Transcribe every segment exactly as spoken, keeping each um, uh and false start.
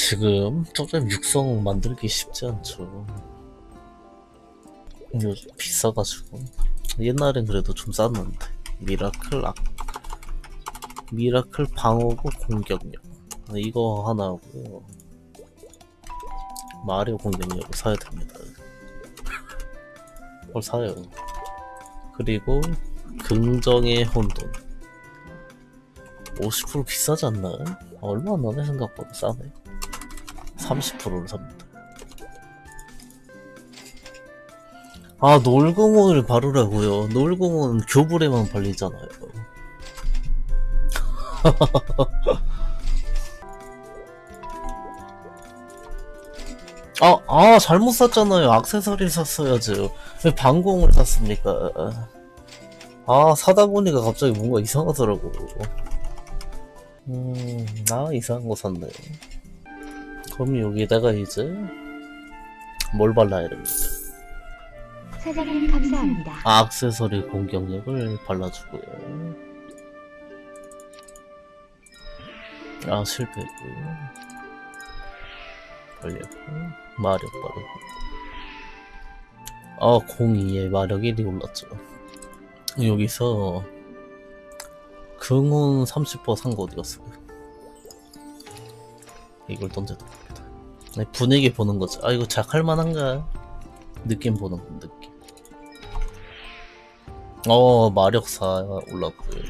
지금 점점 육성 만들기 쉽지 않죠. 요즘 비싸가지고. 옛날엔 그래도 좀 쌌는데. 미라클 악 미라클 방어구 공격력 이거 하나 하고요. 마리오 공격력을 사야 됩니다. 그걸 사요. 그리고 긍정의 혼돈 오십 퍼센트 비싸지 않나? 얼마 안 나네. 생각보다 싸네. 삼십 퍼센트를 삽니다. 아, 놀공원을 바르라고요. 놀공원 교불에만 발리잖아요. 아, 아, 잘못 샀잖아요. 액세서리를 샀어야죠. 왜 방공을 샀습니까? 아, 사다 보니까 갑자기 뭔가 이상하더라고. 음, 아, 이상한 거 샀네. 그럼 여기다가 이제 뭘 발라야 됩니까? 사장님 감사합니다. 아, 액세서리 공격력을 발라주고요. 아, 실패고요. 걸렸고 마력 바르고. 아, 공이에 마력 일이 올랐죠. 여기서 긍운 삼십 퍼센트 산 거 어디갔어요? 이걸 던져드립니다. 분위기 보는 거죠. 아, 이거 작할 만한가? 느낌 보는 거, 느낌. 어, 마력 사 올랐고요.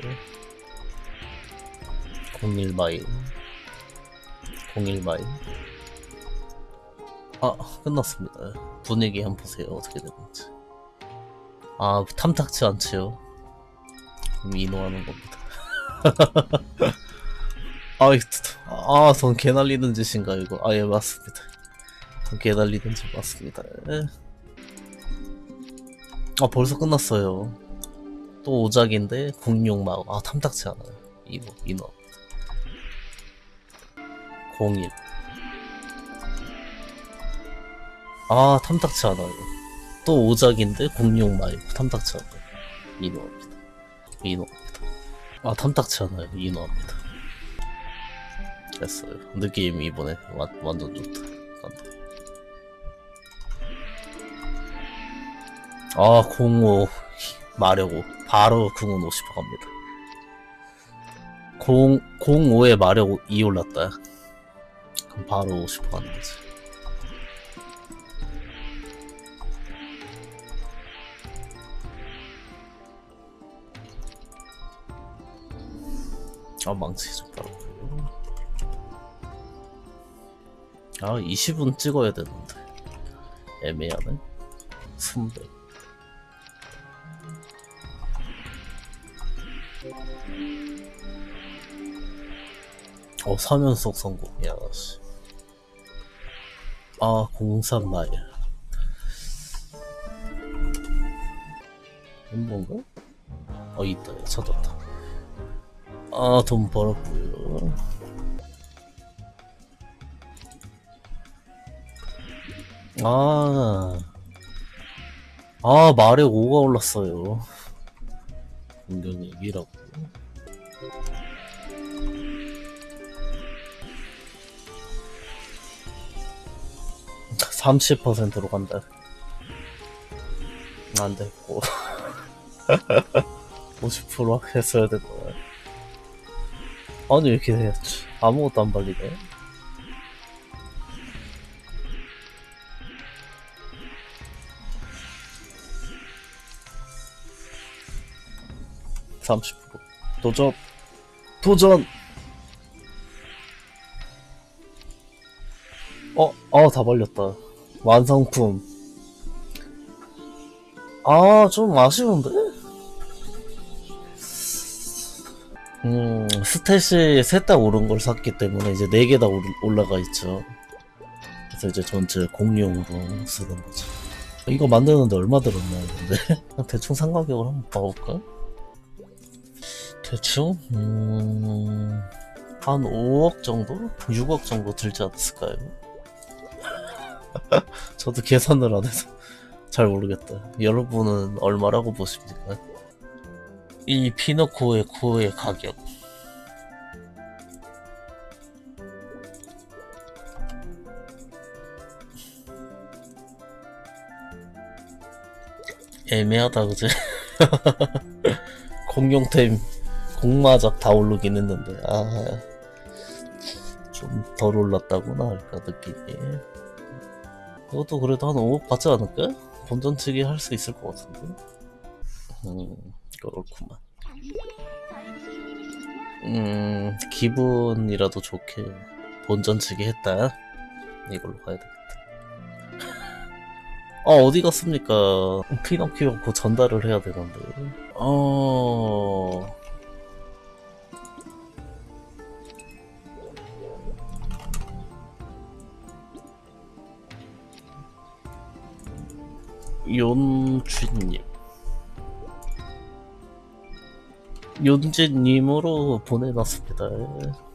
공일 마일 공일 마일. 아, 끝났습니다. 분위기 한번 보세요. 어떻게 되는지. 아, 탐탁치 않지요. 그럼 인호하는 겁니다. 아, 아, 돈 개날리는 짓인가 이거. 아, 예, 맞습니다. 돈 개날리는 짓 맞습니다. 아, 벌써 끝났어요. 또 오작인데 공룡마우. 아, 탐탁치 않아요. 인호, 인호. 공일. 아, 탐탁치 않아요. 또 오작인데 공룡마우. 탐탁치 않아요. 인호합니다. 인호합니다. 아, 탐탁치 않아요. 인호합니다. 됐어요. 느낌 이번에 와, 완전 좋다. 간다. 아, 공오 마력 오. 바로 궁은 오십 퍼센트 갑니다. 공, 공오에 마력 이 올랐다. 그럼 바로 오십 퍼센트 가는 거지. 아, 망치 좀 바로. 아, 이십 분 찍어야 되는데 애매하네. 순백. 어, 사면속 성공. 야씨. 아, 공삼 마일. 뭔가? 어, 있다. 찾았다. 아, 돈 벌었고요. 아, 아, 말에 오가 올랐어요. 공격력이라고. 삼십 퍼센트로 간다. 안 됐고. 오십 퍼센트 했어야 될 거야. 아니, 왜 이렇게 해야지? 아무것도 안 발리네. 삼십 퍼센트. 도전! 도전! 어, 아, 다 발렸다. 완성품. 아, 좀 아쉬운데? 음, 스탯이 셋 다 오른 걸 샀기 때문에 이제 네 개 다 올라가 있죠. 그래서 이제 전체 공용으로 쓰는 거죠. 이거 만드는데 얼마 들었나, 근데? 대충 상가격을 한번 봐볼까? 대충? 음... 한 오억 정도? 육억 정도 들지 않았을까요? 저도 계산을 안 해서 잘 모르겠다. 여러분은 얼마라고 보십니까? 이 피노코의 코의 가격. 애매하다 그지? 공룡템 공마작 다 오르긴 했는데 아 좀 덜 올랐다구나 할까 느낌이. 이것도 그래도 한 오억 받지 않을까? 본전치기 할 수 있을 것 같은데. 음 그렇구만. 음 기분이라도 좋게 본전치기 했다 이걸로 가야 되겠다. 아 어디 갔습니까? 피노키오 곧 전달을 해야 되는데. 어 윤쥐님 윤쥐님으로 보내놨습니다.